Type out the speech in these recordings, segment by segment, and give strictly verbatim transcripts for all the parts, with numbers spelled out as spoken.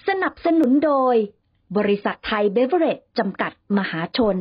สนับสนุนโดยบริษัทไทยเบเวอเรจจำกัดมหาชน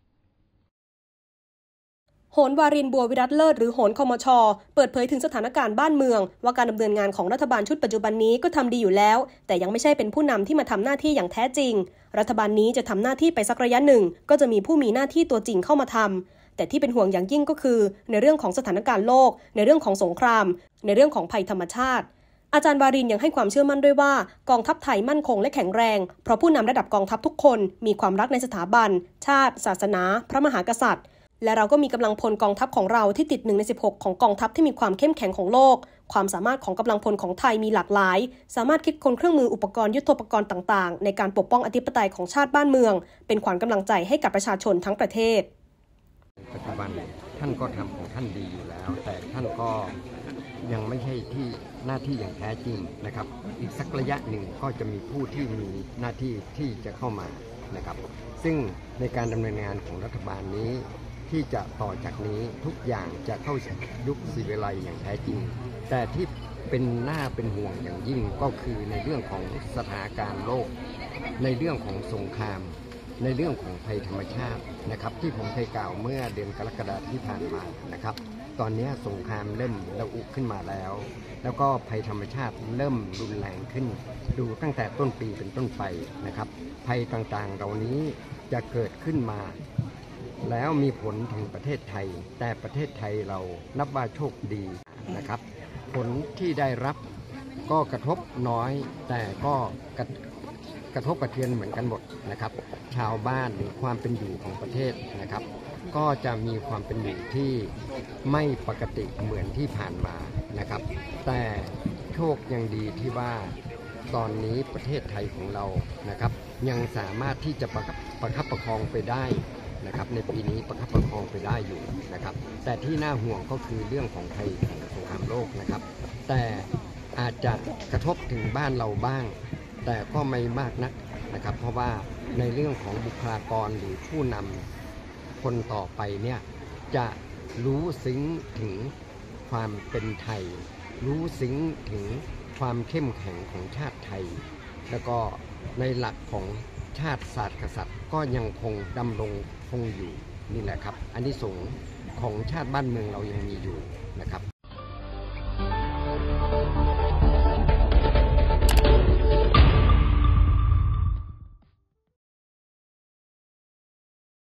โหนวารินบัววิรัตเลิศหรือโหนคมช.เปิดเผยถึงสถานการณ์บ้านเมืองว่าการดำเนินงานของรัฐบาลชุดปัจจุบันนี้ก็ทำดีอยู่แล้วแต่ยังไม่ใช่เป็นผู้นำที่มาทำหน้าที่อย่างแท้จริงรัฐบาลนี้จะทำหน้าที่ไปสักระยะหนึ่งก็จะมีผู้มีหน้าที่ตัวจริงเข้ามาทำแต่ที่เป็นห่วงอย่างยิ่งก็คือในเรื่องของสถานการณ์โลกในเรื่องของสงครามในเรื่องของภัยธรรมชาติอาจารย์วารินยังให้ความเชื่อมั่นด้วยว่ากองทัพไทยมั่นคงและแข็งแรงเพราะผู้นำระดับกองทัพทุกคนมีความรักในสถาบันชาติศาสนาพระมหากษัตริย์และเราก็มีกำลังพลกองทัพของเราที่ติดหนึ่งในสิบหกของกองทัพที่มีความเข้มแข็งของโลกความสามารถของกำลังพลของไทยมีหลากหลายสามารถคิดค้นเครื่องมืออุปกรณ์ยุทโธปกรณ์ต่างๆในการปกป้องอธิปไตยของชาติบ้านเมืองเป็นขวัญกำลังใจให้กับประชาชนทั้งประเทศปัจจุบันท่านก็ทำของท่านดีอยู่แล้วแต่ท่านก็ยังไม่ใช่ที่หน้าที่อย่างแท้จริงนะครับอีกสักระยะหนึ่งก็จะมีผู้ที่มีหน้าที่ที่จะเข้ามานะครับซึ่งในการดำเนินงานของรัฐบาลนี้ที่จะต่อจากนี้ทุกอย่างจะเข้ายุคศิวิไลซ์อย่างแท้จริงแต่ที่เป็นหน้าเป็นห่วงอย่างยิ่งก็คือในเรื่องของสถานการณ์โลกในเรื่องของสงครามในเรื่องของภัยธรรมชาตินะครับที่ผมเคยกล่าวเมื่อเดือนกรกฎาคมที่ผ่านมานะครับตอนนี้สงครามเริ่มระอุขึ้นมาแล้วแล้วก็ภัยธรรมชาติเริ่มรุนแรงขึ้นดูตั้งแต่ต้นปีเป็นต้นไปนะครับภัยต่างๆเหล่านี้จะเกิดขึ้นมาแล้วมีผลถึงประเทศไทยแต่ประเทศไทยเรานับว่าโชคดีนะครับผลที่ได้รับก็กระทบน้อยแต่ก็กระกระทบกระเทือนเหมือนกันหมดนะครับชาวบ้านหรือความเป็นอยู่ของประเทศนะครับก็จะมีความเป็นอยู่ที่ไม่ปกติเหมือนที่ผ่านมานะครับแต่โชคยังดีที่ว่าตอนนี้ประเทศไทยของเรานะครับยังสามารถที่จะประประคับประคองไปได้นะครับในปีนี้ประคับประคองไปได้อยู่นะครับแต่ที่น่าห่วงก็คือเรื่องของภัยของสงครามโลกนะครับแต่อาจจะกระทบถึงบ้านเราบ้างแต่ก็ไม่มากนักนะครับเพราะว่าในเรื่องของบุคลากรหรือผู้นำคนต่อไปเนี่ยจะรู้ซึ้งถึงความเป็นไทยรู้ซึ้งถึงความเข้มแข็งของชาติไทยแล้วก็ในหลักของชาติศาสตร์กษัตริย์ก็ยังคงดำรงคงอยู่นี่แหละครับอานิสงส์ของชาติบ้านเมืองเรายังมีอยู่นะครับ